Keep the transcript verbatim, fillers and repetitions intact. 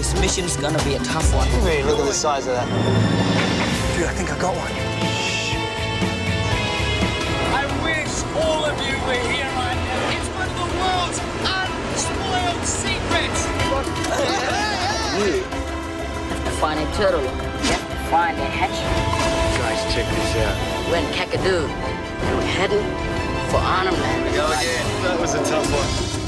This mission's gonna be a tough one. Really, look at the size of that. Dude, I think I got one. I wish all of you were here right now. It's one of the world's unspoiled secrets. You have to find a turtle. You have to find a hatchery. Guys, check this out. We're in Kakadu. We're heading for Arnhem Land. Go again. That was a tough one.